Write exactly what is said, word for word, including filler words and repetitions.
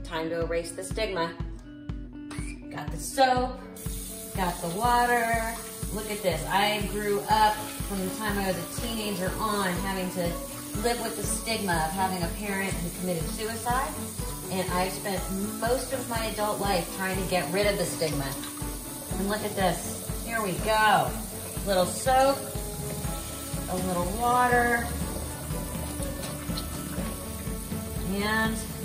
time to erase the stigma. Got the soap, got the water. Look at this. I grew up from the time I was a teenager on having to live with the stigma of having a parent who committed suicide. And I've spent most of my adult life trying to get rid of the stigma. And look at this. Here we go. A little soap, a little water, and